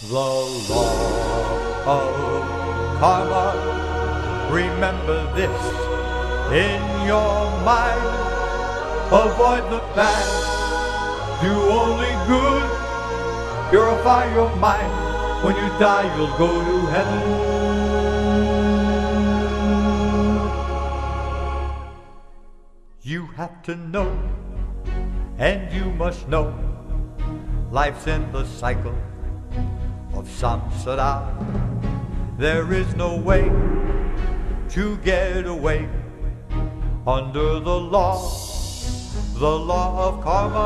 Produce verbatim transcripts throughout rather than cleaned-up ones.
The law of karma. Remember this in your mind. Avoid the bad, do only good. Purify your mind. When you die, you'll go to heaven. You have to know, and you must know, life's in the cycle of samsara. There is no way to get away under the law, the law of karma.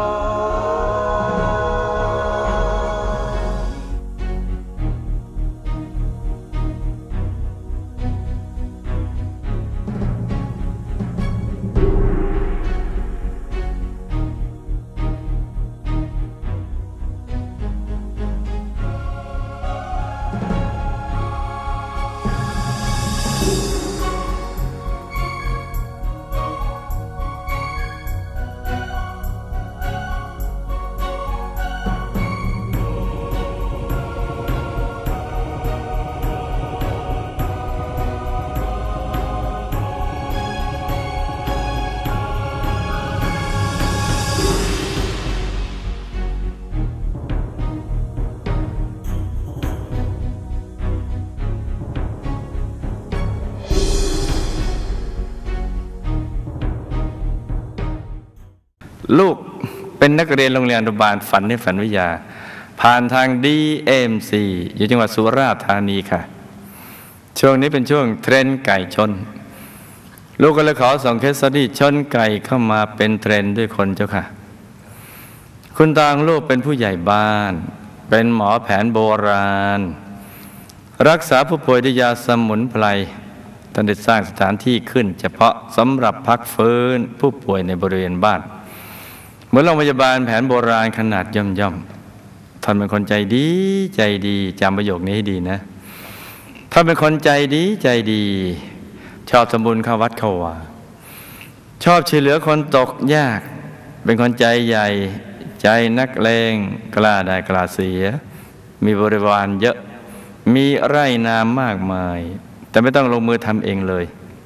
ลูกเป็นนักเรียนโรงเรียนอนุบาลฝันในฝันวิทยาผ่านทาง ดี เอ็ม ซี อยู่จังหวัดสุราษฎร์ธานีค่ะช่วงนี้เป็นช่วงเทรนด์ไก่ชนลูกก็เลยขอส่งเคสสตั๊ดดี้ชนไก่เข้ามาเป็นเทรนด์ด้วยคนเจ้าค่ะคุณตาของลูกเป็นผู้ใหญ่บ้านเป็นหมอแผนโบราณรักษาผู้ป่วยด้วยยาสมุนไพรท่านได้สร้างสถานที่ขึ้นเฉพาะสำหรับพักฟื้นผู้ป่วยในบริเวณบ้านเหมือนโรงพยาบาลแผนโบราณขนาดย่อมๆท่านเป็นคนใจดีใจดีจำประโยคนี้ให้ดีนะท่านเป็นคนใจดีใจดีชอบทำบุญเข้าวัดเข้าวาชอบช่วยเหลือคนตกยากเป็นคนใจใหญ่ใจนักเลงกล้าได้กล้าเสียมีบริวารเยอะมีไร่นามมากมายแต่ไม่ต้องลงมือทำเองเลย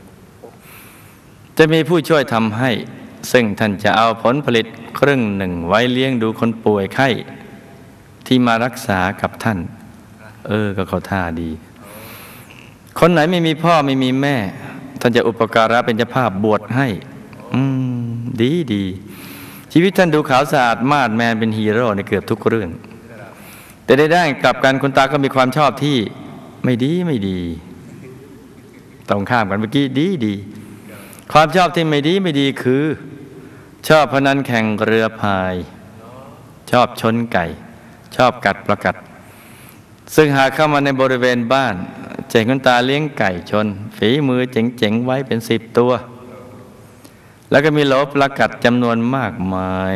จะมีผู้ช่วยทำให้ซึ่งท่านจะเอาผลผลิตครึ่งหนึ่งไว้เลี้ยงดูคนป่วยไข้ที่มารักษากับท่านเออก็เขาท่าดีคนไหนไม่มีพ่อไม่มีแม่ท่านจะอุปการะเป็นเจ้าภาพบวชให้อืมดีดีชีวิตท่านดูขาวสะอาดมาดแมนเป็นฮีโร่ในเกือบทุกเรื่องแต่ได้ด้านกลับกันคุณตาก็มีความชอบที่ไม่ดีไม่ดีตรงข้ามกันเมื่อกี้ดีดีความชอบที่ไม่ดีไม่ดีคือชอบพนันแข่งเรือพายชอบชนไก่ชอบกัดประกัดซึ่งหากเข้ามาในบริเวณบ้านเจ๋งคุณตาเลี้ยงไก่ชนฝีมือเจ๋งๆไว้เป็นสิบตัวแล้วก็มีโหลประกัดจำนวนมากมาย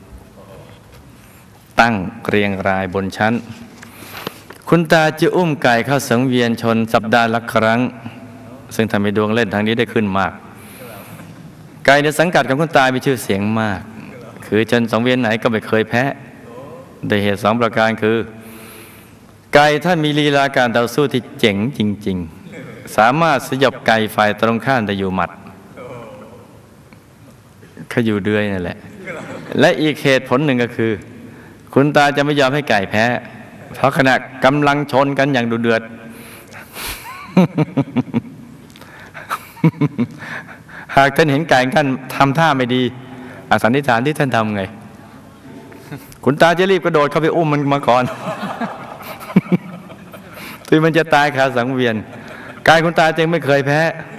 ตั้งเรียงรายบนชั้นคุณตาจะอุ้มไก่เข้าสังเวียนชนสัปดาห์ละครั้งซึ่งทำให้ดวงเล่นทางนี้ได้ขึ้นมากไก่ในสังกัดของคุณตามีชื่อเสียงมากคือชนสังเวียนไหนก็ไม่เคยแพ้โดยเหตุสองประการคือไก่ท่านมีลีลาการต่อสู้ที่เจ๋งจริงๆสามารถสยบไก่ฝ่ายตรงข้ามได้อยู่หมัดเขาอยู่เดือยนั่นแหละและอีกเหตุผลหนึ่งก็คือคุณตาจะไม่ยอมให้ไก่แพ้เพราะขณะกำลังชนกันอย่างดุเดือด หากท่านเห็นไก่ท่านทำท่าไม่ดีอาสันนิษฐานที่ท่านทำไงคุณตาจะรีบกระโดดเข้าไปอุ้มมันมาก่อน ที่มันจะตายคาสังเวียนไก่คุณตาจึงไม่เคยแพ้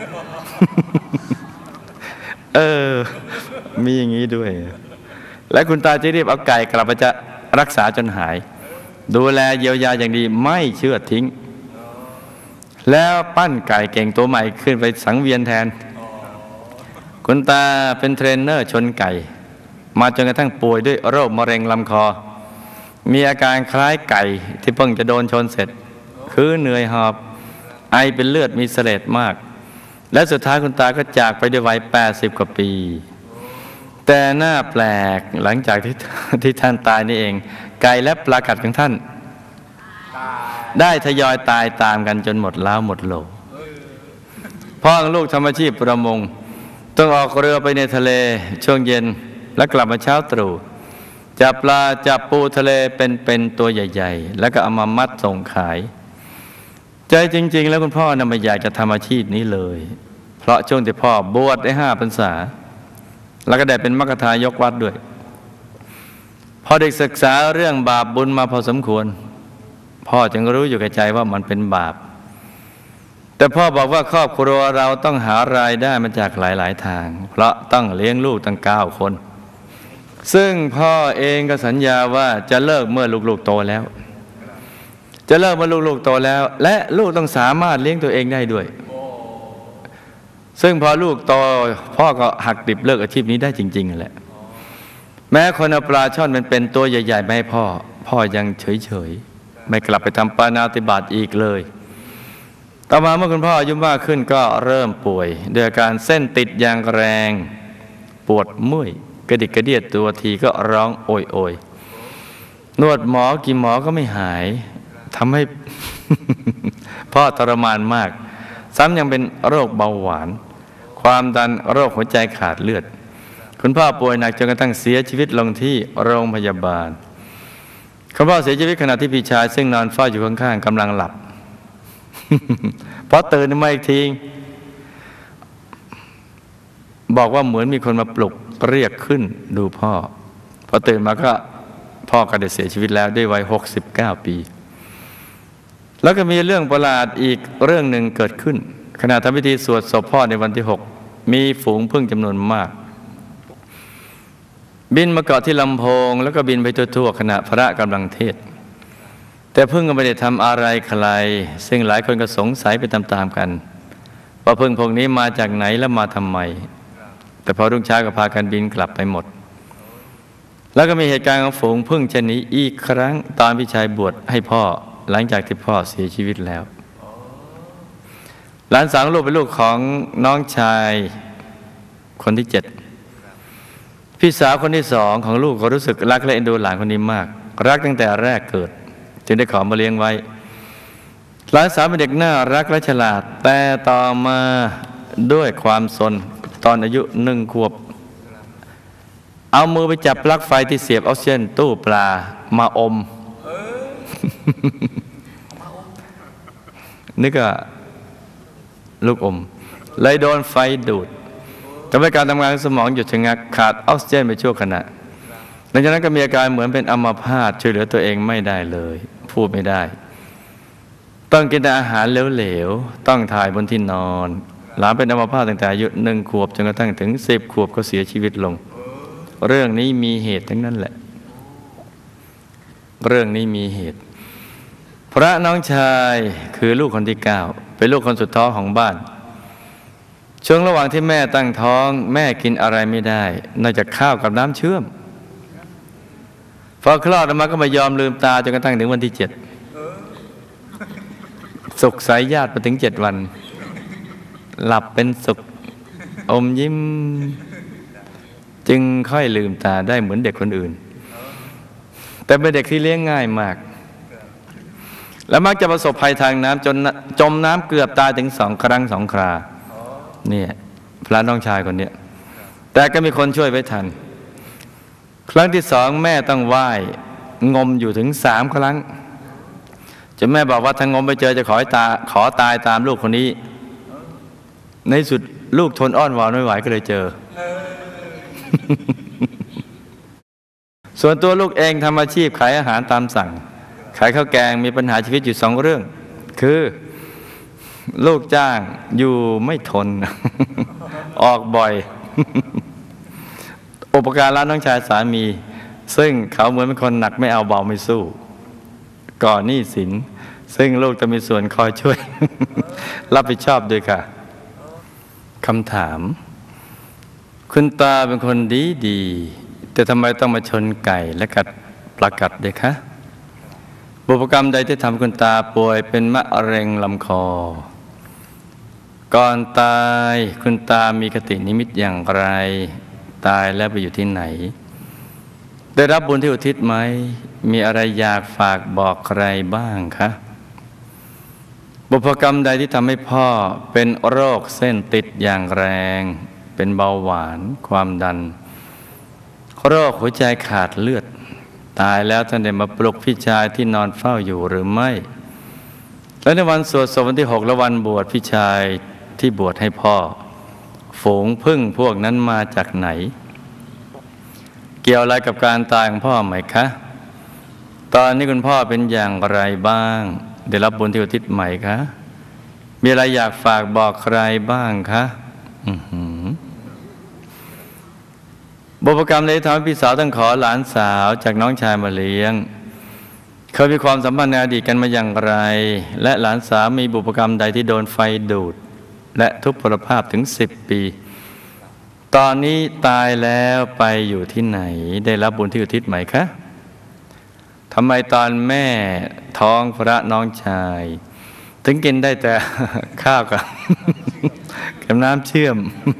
เออมีอย่างนี้ด้วยและคุณตาจะรีบเอาไก่กลับมาจะรักษาจนหายดูแลเยียวยาอย่างดีไม่เชื่อทิ้งแล้วปั้นไก่เก่งตัวใหม่ขึ้นไปสังเวียนแทนคุณตาเป็นเทรนเนอร์ชนไก่มาจนกระทั่งป่วยด้วยโรคมะเร็งลำคอมีอาการคล้ายไก่ที่เพิ่งจะโดนชนเสร็จคือเหนื่อยหอบไอเป็นเลือดมีเสลดมากและสุดท้ายคุณตาก็จากไปด้วยวัยแปดสิบกว่าปีแต่หน้าแปลกหลังจากที่ที่ท่านตายนี่เองไก่และปลากัดของท่านตได้ทยอยตายตามกันจนหมดล้าวหมดโลพ่อของลูกทำอาชีพประมงต้องออกเรือไปในทะเลช่วงเย็นและกลับมาเช้าตรู่จับปลาจับปูทะเลเป็นๆตัวใหญ่ๆแล้วก็เอามามัดส่งขายใจจริงๆแล้วคุณพ่อน่ะไม่อยากจะทำอาชีพนี้เลยเพราะช่วงที่พ่อบวชได้ห้าพรรษาแล้วก็ได้เป็นมรรคทายกวัดด้วยพอได้ศึกษาเรื่องบาปบุญมาพอสมควรพ่อจึงรู้อยู่แก่ใจว่ามันเป็นบาปแต่พ่อบอกว่าครอบครัวเราต้องหารายได้มาจากหลายๆทางเพราะต้องเลี้ยงลูกตั้งเก้าคนซึ่งพ่อเองก็สัญญาว่าจะเลิกเมื่อลูกๆโตแล้วจะเลิกเมื่อลูกๆโตแล้วและลูกต้องสามารถเลี้ยงตัวเองได้ด้วยซึ่งพอลูกโตพ่อก็หักดิบเลิกอาชีพนี้ได้จริงๆแหละแม้คนเอาปลาช่อนมันเป็นตัวใหญ่ๆมาให้พ่อพ่อยังเฉยๆไม่กลับไปทำปาณาติบาตอีกเลยต่อมาเมื่อคุณพ่ออายุมากขึ้นก็เริ่มป่วยด้วยอาการเส้นติดอย่างแรงปวดเมื่อยกระดิกกระเดียดตัวทีก็ร้องโอยโอยนวดหมอกี่หมอก็ไม่หายทำให้ พ่อทรมานมากซ้ำยังเป็นโรคเบาหวานความดันโรคหัวใจขาดเลือดคุณพ่อป่วยหนักจนกระทั่งเสียชีวิตลงที่โรงพยาบาลคุณพ่อเสียชีวิตขณะที่พี่ชายซึ่งนอนเฝ้าอยู่ข้างๆกำลังหลับ พอตื่นมาอีกทีบอกว่าเหมือนมีคนมาปลุกเรียกขึ้นดูพ่อพอตื่นมาก็พ่อก็ได้เสียชีวิตแล้วด้วยวัยหกสิบเก้าปีแล้วก็มีเรื่องประหลาดอีกเรื่องหนึ่งเกิดขึ้นขณะทำพิธีสวดศพพ่อในวันที่หกมีฝูงผึ้งจำนวนมากบินมาเกาะที่ลำโพงแล้วก็บินไปทั่วๆขณะพระกำลังเทศน์แต่ผึ้งก็ไม่ได้ทำอะไรใครซึ่งหลายคนก็สงสัยไปตามๆกันว่าผึ้งพวกนี้มาจากไหนและมาทำไมแต่พอรุ่งเช้าก็พากันบินกลับไปหมดแล้วก็มีเหตุการณ์ของฝูงผึ้งเช่นนี้อีกครั้งตอนพี่ชายบวชให้พ่อหลังจากที่พ่อเสียชีวิตแล้วหลานสาวลูกเป็นลูกของน้องชายคนที่เจ็ดพี่สาวคนที่สองของลูกก็รู้สึกรักและเอ็นดูหลานคนนี้มากรักตั้งแต่แรกเกิดจึงได้ขอมาเลี้ยงไว้หลานสาวเป็นเด็กน่ารักและฉลาดแต่ต่อมาด้วยความซนตอนอายุหนึ่งขวบเอามือไปจับปลั๊กไฟที่เสียบออกซิเจนตู้ปลามาอมนึกว่าลูกอมเลยโดนไฟดูดทำให้การทำงานของสมองหยุดชะงักขาดออกซิเจนไปชั่วขณะหลังจากนั้นก็มีอาการเหมือนเป็นอัมพาตช่วยเหลือตัวเองไม่ได้เลยพูดไม่ได้ต้องกินแต่อาหารเหลวๆต้องถ่ายบนที่นอนหลานเป็นอัมพาตตั้งแต่อายุหนึ่งขวบจนกระทั่งถึงสิบขวบก็เสียชีวิตลงเรื่องนี้มีเหตุทั้งนั้นแหละเรื่องนี้มีเหตุพระน้องชายคือลูกคนที่เก้าเป็นลูกคนสุดท้องของบ้านช่วงระหว่างที่แม่ตั้งท้องแม่กินอะไรไม่ได้นอกจากข้าวกับน้ำเชื่อมพอคลอดออกมาก็ไม่ยอมลืมตาจนกระทั่งถึงวันที่เจ็ดสุขสายญาติมาถึงเจ็ดวันหลับเป็นสุขอมยิ้มจึงค่อยลืมตาได้เหมือนเด็กคนอื่นแต่เป็นเด็กที่เลี้ยงง่ายมากและมักจะประสบภัยทางน้ำจนจมน้ำเกือบตายถึงสองครั้งสองคราเนี่ยพระน้องชายคนนี้แต่ก็มีคนช่วยไว้ทันครั้งที่สองแม่ต้องว่ายงมอยู่ถึงสามครั้งจนแม่บอกว่าถ้างมไปเจอจะขอตาขอตายตามลูกคนนี้ในสุดลูกทนอ้อนวอนไม่ไหวก็เลยเจอ ส่วนตัวลูกเองทำอาชีพขายอาหารตามสั่งขายข้าวแกงมีปัญหาชีวิตอยู่สองเรื่องคือลูกจ้างอยู่ไม่ทน ออกบ่อย อุปการะน้องชายสามีซึ่งเขาเหมือนเป็นคนหนักไม่เอาเบาไม่สู้ก่อหนี้สินซึ่งลูกจะมีส่วนคอยช่วย รับผิดชอบด้วยค่ะคำถามคุณตาเป็นคนดีดีแต่ทำไมต้องมาชนไก่และกัดปลากัดด้วยคะบุพกรรมใดที่ทำคุณตาป่วยเป็นมะเร็งลำคอก่อนตายคุณตามีคตินิมิตอย่างไรตายแล้วไปอยู่ที่ไหนได้รับบุญที่อุทิศไหมมีอะไรอยากฝากบอกใครบ้างคะบุพกรรมใดที่ทำให้พ่อเป็นโรคเส้นติดอย่างแรง เป็นเบาหวานความดันโรคหัวใจขาดเลือดตายแล้วท่านได้มาปลุกพี่ชายที่นอนเฝ้าอยู่หรือไม่และในวันสวดศพวันที่หกและวันบวชพี่ชายที่บวชให้พ่อฝูงพึ่งพวกนั้นมาจากไหนเกี่ยวอะไรกับการตายของพ่อไหมคะตอนนี้คุณพ่อเป็นอย่างไรบ้างได้รับบุญที่อุทิศไหมคะมีอะไรอยากฝากบอกใครบ้างคะบุพกรรมใดทำให้พี่สาวต้องขอหลานสาวจากน้องชายมาเลี้ยงเคยมีความสัมพันธ์ในอดีตกันมาอย่างไรและหลานสาวมีบุพกรรมใดที่โดนไฟดูดและทุพพลภาพถึงสิบปีตอนนี้ตายแล้วไปอยู่ที่ไหนได้รับบุญที่อุทิศไหมคะทำไมตอนแม่ท้องพระน้องชายถึงกินได้แต่ ข้าวกับ กับน้ำเชื่อม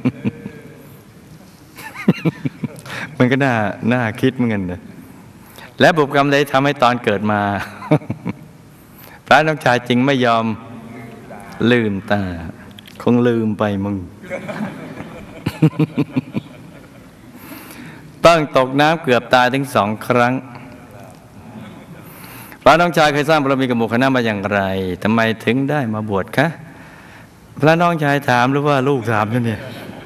มันก็น่าน่าคิดเหมือนกันนะและบุพกรรมใดทำให้ตอนเกิดมา พระน้องชายจริงไม่ยอมลืมตาคงลืมไปมึง ต้องตกน้ำเกือบตายถึงสองครั้งพระน้องชายเคยสร้างบารมีกับหมู่คณะมาอย่างไรทำไมถึงได้มาบวชคะพระน้องชายถามหรือว่าลูกถามนั่นเนี่ย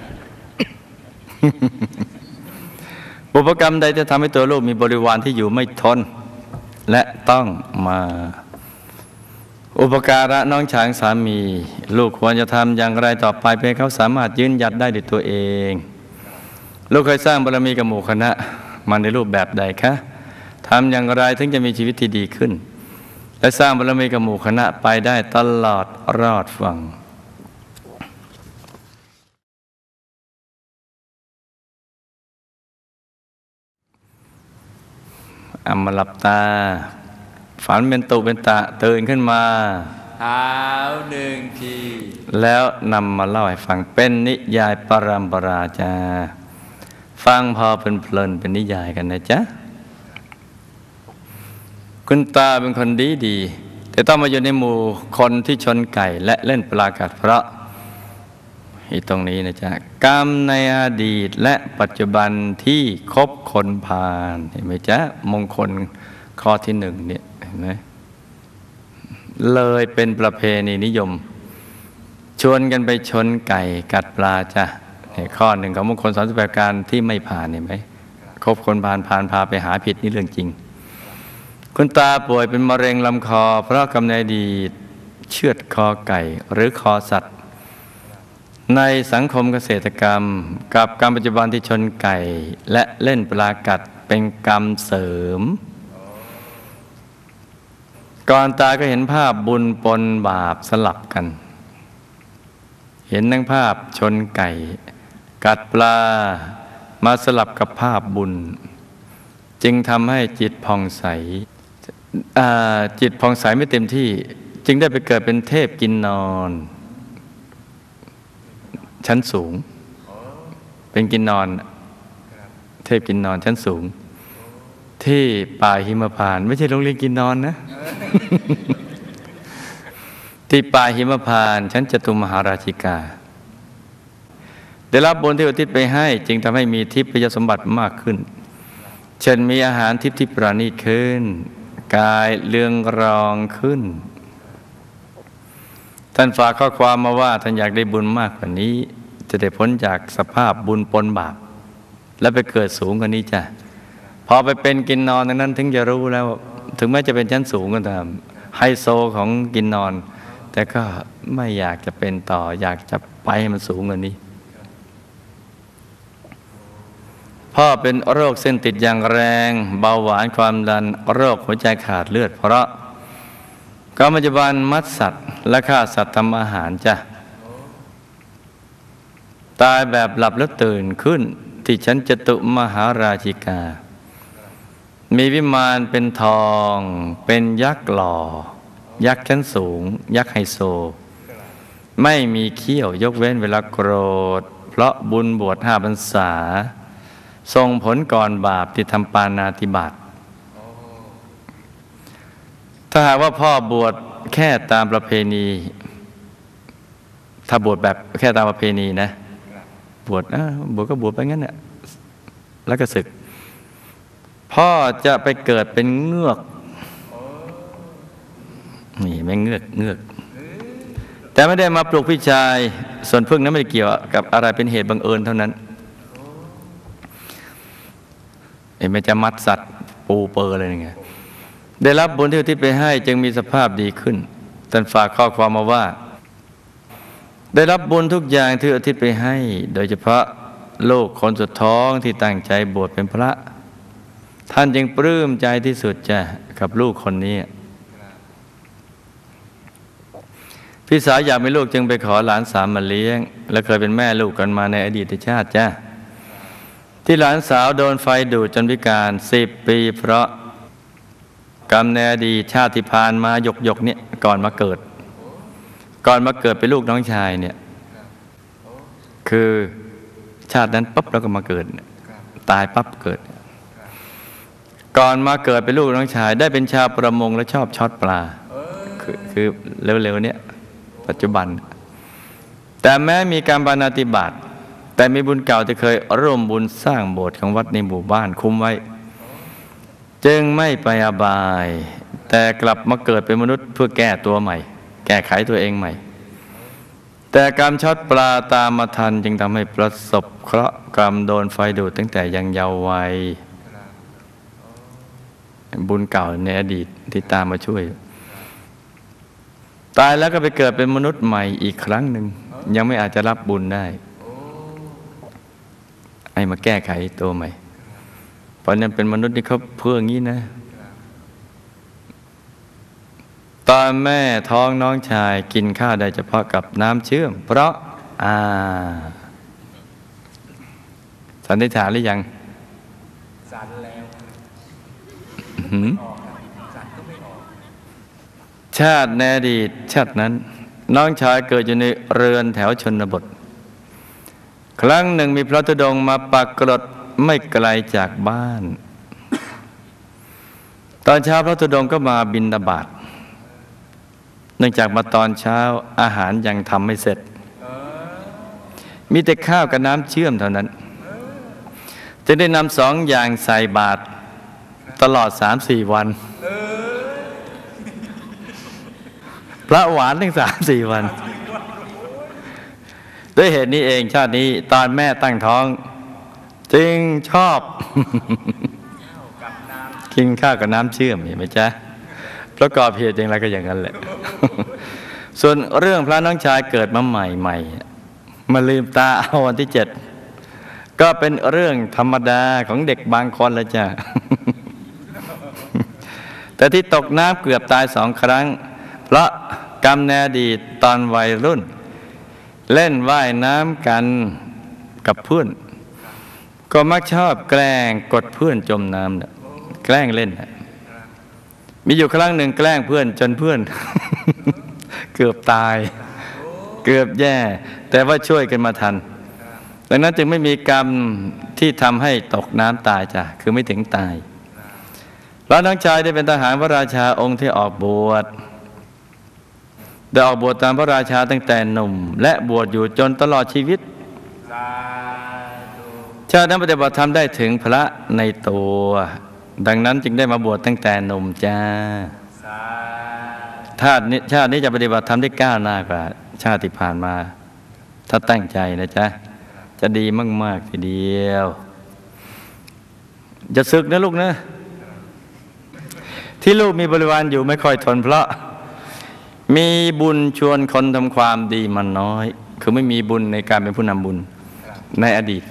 บุพกรรมใดจะทำให้ตัวลูกมีบริวารที่อยู่ไม่ทนและต้องมาอุปการะน้องชายสามีลูกควรจะทำอย่างไรต่อไปเพื่อให้เขาสามารถยืนหยัดได้ด้วยตัวเองลูกเคยสร้างบารมีกับหมู่คณะมาในรูปแบบใดคะทำอย่างไรถึงจะมีชีวิตที่ดีขึ้นและสร้างบารมีกับหมู่คณะไปได้ตลอดรอดฝั่งอามาหลับตาฝันเป็นตุเป็นตะตื่นขึ้นมาเท้าหนึ่งทีแล้วนำมาเล่าให้ฟังเป็นนิยายปรัมปราจ้าฟังพอเป็นเพลินเป็นนิยายกันนะจ๊ะคุณตาเป็นคนดีดีแต่ต้องมาอยู่ในหมู่คนที่ชนไก่และเล่นปลากัดเพราะอีตรงนี้นะจ๊ะกรรมในอดีตและปัจจุบันที่คบคนพาลเห็นไหมจ๊ะมงคลข้อที่หนึ่งเนี่ยเห็นไหมเลยเป็นประเพณีนิยมชวนกันไปชนไก่กัดปลาจ้ะเนี่ยข้อหนึ่งของมงคลสามสิบแปดการที่ไม่ผ่านเห็นไหมคบคนพาลพาลพาไปหาผิดนี่เรื่องจริงคุณตาป่วยเป็นมะเร็งลำคอเพราะกรรมในอดีตเชือดคอไก่หรือคอสัตว์ในสังคมเกษตรกรรมกับกรรมปัจจุบันที่ชนไก่และเล่นปลากัดเป็นกรรมเสริมก่อนตายก็เห็นภาพบุญปนบาปสลับกันเห็นทั้งภาพชนไก่กัดปลามาสลับกับภาพบุญจึงทำให้จิตผ่องใสจิตผ่องใสไม่เต็มที่จึงได้ไปเกิดเป็นเทพกินนอนชั้นสูงเป็นกินนอนเทพกินนอนชั้นสูงที่ป่าหิมพานต์ไม่ใช่โรงเรียนกินนอนนะ ที่ป่าหิมพานต์ชั้นจตุมหาราชิกาได้รับบุญที่อุทิศไปให้จึงทำให้มีทิพยสมบัติมากขึ้นเช่นมีอาหารทิพย์ที่ประณีตขึ้นกายเรืองรองขึ้นท่านฝากข้อความมาว่าท่านอยากได้บุญมากกว่านี้จะได้พ้นจากสภาพบุญปนบาปและไปเกิดสูงกว่านี้จ้ะพอไปเป็นกินนอนนั้นถึงจะรู้แล้วถึงแม้จะเป็นชั้นสูงก็ตามไฮโซของกินนอนแต่ก็ไม่อยากจะเป็นต่ออยากจะไปให้มันสูงกว่านี้พ่อเป็นโรคเส้นติดอย่างแรงเบาหวานความดันโรคหัวใจขาดเลือดเพราะกรรมปัจจุบันมัดสัตว์และฆ่าสัตว์ทำอาหารจ้ะตายแบบหลับแล้วตื่นขึ้นที่ชั้นจตุมหาราชิกามีวิมานเป็นทองเป็นยักษ์หล่อยักษ์ชั้นสูงยักษ์ไฮโซไม่มีเขี้ยวยกเว้นเวลาโกรธเพราะบุญบวชห้าพรรษาส่งผลก่อนบาปที่ทำปาณาติบาตถ้าหากว่าพ่อบวชแค่ตามประเพณีถ้าบวชแบบแค่ตามประเพณีนะบวชอ่ะบวชก็บวชไปงั้นเนี่ยแล้วก็ศึกพ่อจะไปเกิดเป็นเงือกนี่แม่เงือกเงือกแต่ไม่ได้มาปลุกพี่ชายส่วนพึ่งนั้นไม่ได้เกี่ยวกับอะไรเป็นเหตุบังเอิญเท่านั้นเอ็มจะมัดสัตว์ปูเปอร์อะไรอย่างเงี้ยได้รับบุญที่อุทิศไปให้จึงมีสภาพดีขึ้นท่านฝากข้อความมาว่าได้รับบุญทุกอย่างที่อุทิศไปให้โดยเฉพาะลูกคนสุดท้องที่ตั้งใจบวชเป็นพระท่านจึงปลื้มใจที่สุดจ้ะกับลูกคนนี้พี่สาวอยากมีลูกจึงไปขอหลานสาวมาเลี้ยงและเคยเป็นแม่ลูกกันมาในอดีตชาติจ้ะที่หลานสาวโดนไฟดูดจนพิการสิบปีเพราะกรรมในอดีตชาติที่ผ่านมาหยกหยกเนี่ยก่อนมาเกิดก่อนมาเกิดเป็นลูกน้องชายเนี่ยคือชาตินั้นปั๊บแล้วก็มาเกิดตายปั๊บเกิดก่อนมาเกิดเป็นลูกน้องชายได้เป็นชาวประมงและชอบช็อตปลาคือคือเร็วๆเนี่ยปัจจุบันแต่แม้มีการปาณาติบาตแต่มีบุญเก่าที่เคยร่วมบุญสร้างโบสถ์ของวัดในหมู่บ้านคุ้มไว้จึงไม่ไปอบายแต่กลับมาเกิดเป็นมนุษย์เพื่อแก้ตัวใหม่แก้ไขตัวเองใหม่แต่กรรมช็อตปลาตามมาทันจึงทำให้ประสบเคราะห์กรรมโดนไฟดูดตั้งแต่ยังเยาว์วัยบุญเก่าในอดีตที่ตามมาช่วยตายแล้วก็ไปเกิดเป็นมนุษย์ใหม่อีกครั้งหนึ่งยังไม่อาจจะรับบุญได้ไอ้มาแก้ไขตัวใหม่เพราะนั้นเป็นมนุษย์ที่เขาเพื่องี้นะตอนแม่ท้องน้องชายกินข้าวได้เฉพาะกับน้ำเชื่อมเพราะอ่าสันนิษฐานหรือยังสันแล้วชาติในอดีตชาตินั้นน้องชายเกิดอยู่ในเรือนแถวชนบทครั้งหนึ่งมีพระธุดงค์มาปรากฏไม่ไกลจากบ้านตอนเช้าพระธุดงค์ก็มาบิณฑบาตเนื่องจากมาตอนเช้าอาหารยังทำไม่เสร็จมีแต่ข้าวกับน้ำเชื่อมเท่านั้นจึงได้นำสองอย่างใส่บาตรตลอดสามสี่วันพระหวานถึงสามสี่วันด้วยเหตุนี้เองชาตินี้ตอนแม่ตั้งท้องจึงชอบกินข้าวกับน้ำเชื่อมเห็นไหมจ๊ะประกอบเหตุอย่างไรก็อย่างนั้นแหละส่วนเรื่องพระน้องชายเกิดมาใหม่ๆมาลืมตาเอาวันที่เจ็ดก็เป็นเรื่องธรรมดาของเด็กบางคนละจ้ะแต่ที่ตกน้ำเกือบตายสองครั้งเพราะกรรมในอดีตตอนวัยรุ่นเล่นว่ายน้ำกันกับเพื่อนก็มักชอบแกล้งกดเพื่อนจมน้ำเนี่ยแกล้งเล่นมีอยู่ครั้งหนึ่งแกล้งเพื่อนจนเพื่อน เกือบตายเกือบแย่แต่ว่าช่วยกันมาทันดังนั้นจึงไม่มีกรรมที่ทำให้ตกน้ำตายจ้ะคือไม่ถึงตายเพราะน้องชายได้เป็นทหารพระราชาองค์ที่ออกบวชได้ออกบวชตามพระราชาตั้งแต่หนุ่มและบวชอยู่จนตลอดชีวิตชาตินั้นปฏิบัติธรรมได้ถึงพระในตัวดังนั้นจึงได้มาบวชตั้งแต่หนุ่มจ้าชาตินี้ชาตินี้จะปฏิบัติธรรมได้ก้าวหน้ากว่าชาติที่ผ่านมาถ้าตั้งใจนะจ๊ะจะดีมากๆทีเดียวจะศึกนะลูกนะที่ลูกมีบริวารอยู่ไม่ค่อยทนเพราะมีบุญชวนคนทำความดีมันน้อยคือไม่มีบุญในการเป็นผู้นำบุญในอดีต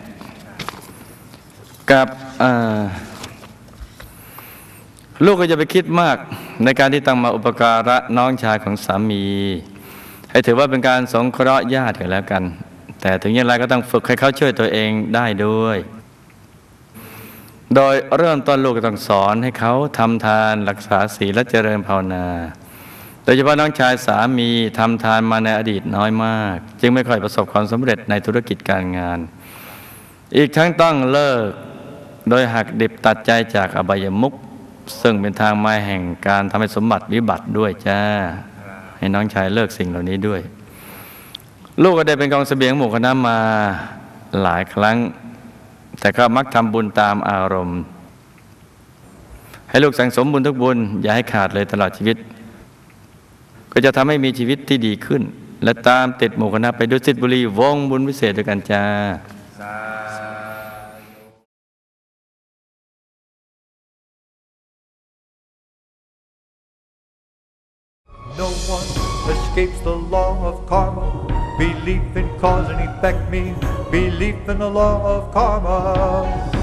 กับลูกก็จะไปคิดมากในการที่ต้องมาอุปการะน้องชายของสามีให้ถือว่าเป็นการสงเคราะห์ญาติกันแล้วกันแต่ถึงอย่างไรก็ต้องฝึกให้เขาช่วยตัวเองได้ด้วยโดยเริ่มต้นลูกก็ต้องสอนให้เขาทำทานรักษาศีลและเจริญภาวนาโดยเฉพาะน้องชายสามีทำทานมาในอดีตน้อยมากจึงไม่ค่อยประสบความสำเร็จในธุรกิจการงานอีกทั้งต้องเลิกโดยหักดิบตัดใจจากอบายมุขซึ่งเป็นทางมาแห่งการทำให้สมบัติวิบัติด้วยจ้าให้น้องชายเลิกสิ่งเหล่านี้ด้วยลูกก็ได้เป็นกองเสบียงหมู่คณะมาหลายครั้งแต่ก็มักทำบุญตามอารมณ์ให้ลูกสั่งสมบุญทุกบุญอย่าให้ขาดเลยตลอดชีวิตก็จะทำให้มีชีวิตที่ดีขึ้นและตามติดหมู่คณะไปดุสิตบุรีวงบุญวิเศษด้วยกันจ้า No one escapes the law of karma. Belief in cause and effect means belief in the law of karma.